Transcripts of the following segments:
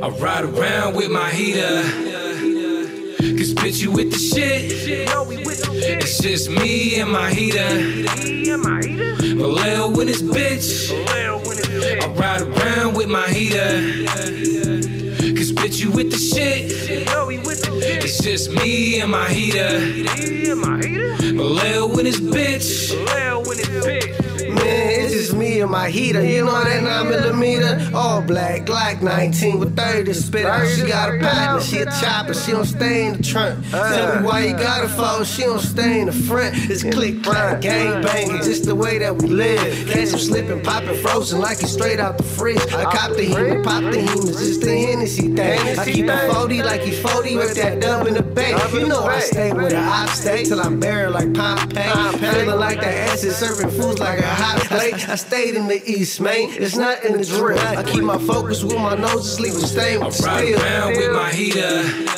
I ride around with my heater. Cause bitch, you with the shit. It's just me and my heater. Vallejo with his bitch. I ride around with my heater. Cause bitch, you with the shit. It's just me and my heater. Vallejo with his bitch. Man, it's just me and my heater. You know that 9mm? All black, Glock 19 with 30 to spit out. She got a partner, she a chopper, she don't stay in the trunk. Tell me why you got a phone, she don't stay in the front. It's click, clack, gang banging, just the way that we live. Catch him slipping, popping, frozen like he's straight out the fridge. I cop the Hemi, pop the Hemi, just the Hennessy thing. I keep it 40 like he 40 with that dub in the bank. You know I stay with a op stay till I'm buried like Pompeii. Feeling like the acid, serving foods like a hot plate. I stayed in the East, man. It's not in the drip. I keep my focus with my nose asleep and stay with the I ride around with my heater.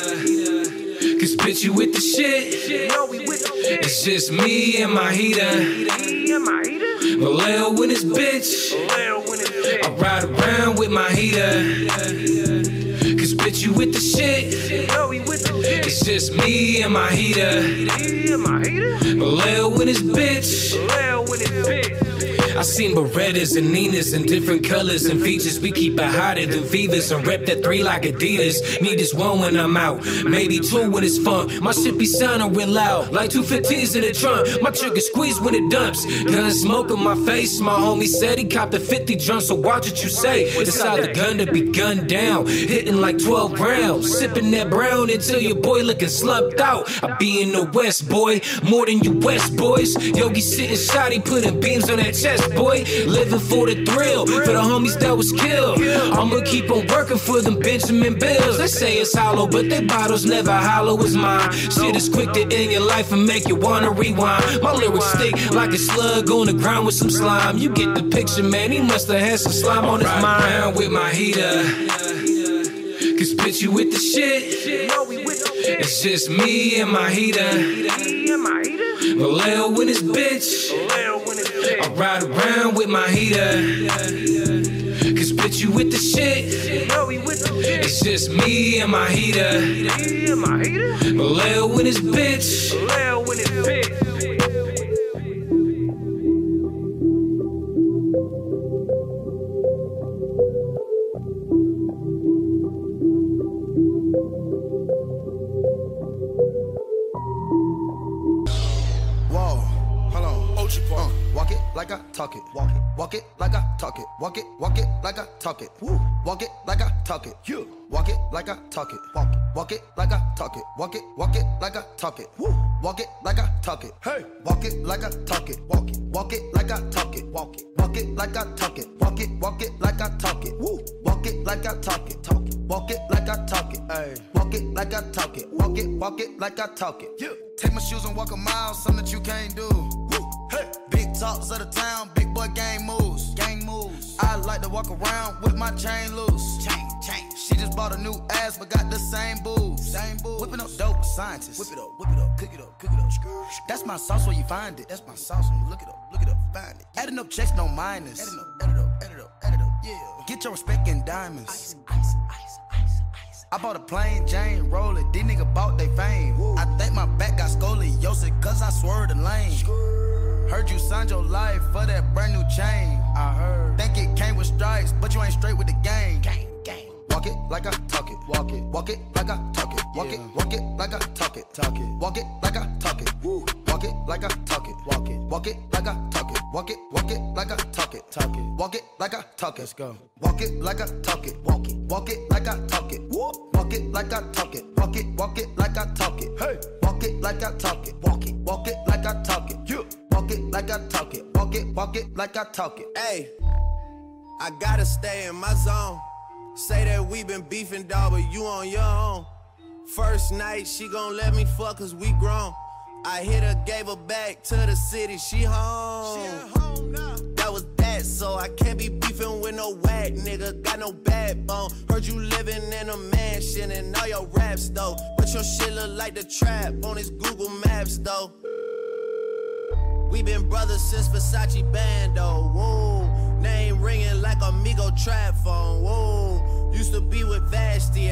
Cause bitch, you with the shit. It's just me and my heater. Vallejo with his bitch. I ride around with my heater. Cause bitch, you with the shit. It's just me and my heater. Vallejo with his bitch. I seen Berettas and Ninas in different colors and features. We keep it hotter than fevers and rep that 3 like Adidas. Need this 1 when I'm out, maybe 2 when it's fun. My shit be sounding real loud, like 215s in the trunk. My trigger squeeze when it dumps. Gun smoke on my face. My homie said he copped a 50 drum, so watch what you say. It's out the gun to be gunned down, hitting like 12 rounds. Sipping that brown until your boy looking slumped out. I be in the West, boy, more than you West boys. Yogi sitting shotty, putting beams on that chest, boy, living for the thrill, for the homies that was killed. I'ma keep on working for them Benjamin Bills. They say it's hollow, but they bottles never hollow as mine. Shit is quick to end your life and make you wanna rewind. My lyrics stick like a slug on the ground with some slime. You get the picture, man, he must have had some slime on his mind. I ride around with my heater. Cause bitch, you with the shit. It's just me and my heater. Vallejo with his bitch. I ride around with my heater. Cause bitch, you with the shit. It's just me and my heater. Vallejo with his bitch. Walk it like I talk it. Walk it like I talk it. Walk it like I talk it. Walk it like I talk it. Walk it like I talk it. Walk it like I talk it. Walk it like I talk it. Walk it like I talk it. Hey, walk it like I talk it. Walk it like I talk it. Walk it like I talk it. Walk it like I talk it. Walk it like I talk it. Walk it like I talk it. Hey, walk it like I talk it. Walk it like I talk it. Take my shoes and walk a mile, something that you can't do. Hey, big talks of the town, big boy gang moves. I like to walk around with my chain loose. Chain. She just bought a new ass, but got the same boobs. Whipping up dope scientists. Whip it up, cook it up. That's my sauce where you find it. That's my sauce when you look it up, find it. Adding up checks, no minus. Add it up, yeah. Get your respect in diamonds. Ice. I bought a plain Jane roller, these niggas bought they fame. I think my back got scoliosis, cause I swerved the lane. Heard you signed your life for that brand new chain. I heard. Think it came with stripes, but you ain't straight with the gang. Walk it like I talk it. Walk it like I talk it. Walk it like I talk it. Walk it like I talk it. Walk it like I talk it. Walk it like I talk it. Walk it like I talk it. Walk it like I talk it. Let's go. Walk it like I talk it. Walk it like I talk it. Walk it like I talk it. Walk it like I talk it. Hey, walk it like I talk it. Walk it like I talk it. Walk it like I talk it. Walk it like I talk it. Hey, I gotta stay in my zone. Say that we been beefing, dawg, but you on your own. First night, she gon' let me fuck cause we grown. I hit her, gave her back to the city, she home. She at home now. That was that, so I can't be beefing with no whack nigga, got no backbone. Heard you living in a mansion and all your raps though. But your shit look like the trap on his Google Maps though. We been brothers since Versace Bando, whoa. Name ringing like Amigo trap phone, whoa. Used to be with Vash,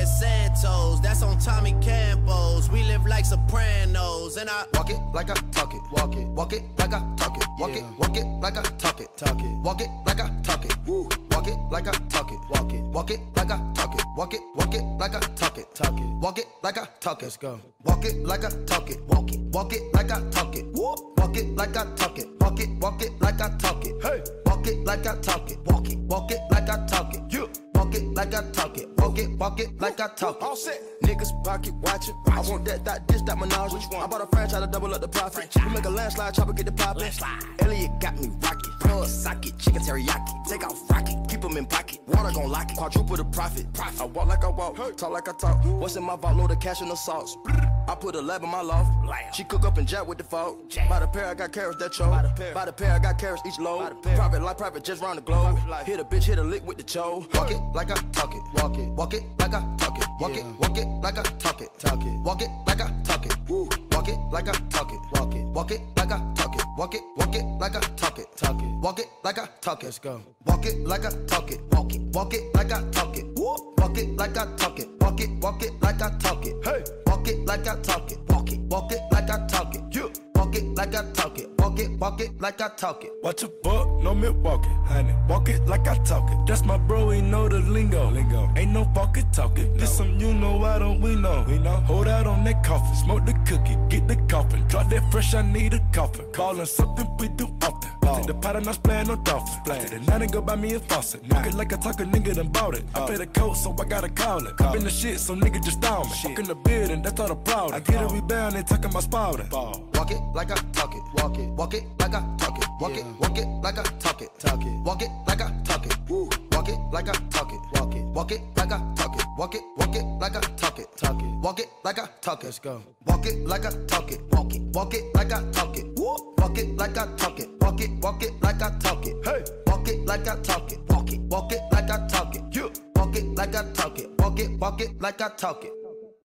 at Santos, that's on Tommy Campos. We live like Sopranos, and I walk it like I talk it, walk it like I talk it, walk it like I talk it, walk it like I talk it, walk it like I talk it, walk it like I talk it, walk it like I talk it, walk it like I talk it, let's go. Walk it like I talk it, walk it like I talk it, walk it like I talk it, walk it like I talk it, hey, walk it like I talk it, walk it like I talk it, you. Walk it like I talk it, walk it like I talk it. All set. Niggas pocket watching. I want that, this, that menage. I bought a franchise to double up the profit. We make a landslide, chopper get the poppin'. Elliot got me rocket. Plug socket, chicken teriyaki. Take off rocket, keep them in pocket. Water gon' lock it, quadruple the profit. I walk like I walk, talk like I talk. What's in my vault, load of cash and the sauce. I put a lab in my loft. She cook up and jack with the folk. By the pair, I got carrots that choke. By the pair, I got carrots each load. Private life, private just round the globe. Hit a bitch, hit a lick with the cho. Walk it like I talk it, walk it like I talk it, walk it like I talk it, walk it like I talk it, walk it like I talk it, walk it like I talk it, walk it like I talk it, walk it like I talk it, let's go. Walk it like I talk it, walk it like I talk it, walk it like I talk it, walk it like I talk it, hey, walk it like I talk it, walk it like I talk it, you. Walk it like I talk it, walk it like I talk it. Watch a buck, no Milwaukee, honey. Walk it like I talk it. That's my bro, he know the lingo. Ain't no fucking talking. This some you know, why don't we know? Hold out on that coffin, smoke the cookie, get the coffin. Drop that fresh, I need a coffin. Callin' something we do often. Take the pot and I splayin' no dolphin. Take the night and go buy me a faucet. Walk it like I talk, a nigga done bought it. I pay the coat, so I gotta call it. Cop in the shit, so nigga just down me. Walk in the building, that's all the problem. I get it, we bound, they talking my spouting. Walk it like I talk it, walk it like I talk it, walk it like I talk it, walk it like I talk it, walk it like I talk it, walk it like I talk it, walk it like I talk it, walk it like I talk it, let's go. Walk it like I talk it, walk it like I talk it, walk it like I talk it, walk it like I talk it, hey, walk it like I talk it, walk it like I talk it, you. Walk it like I talk it, walk it like I talk it.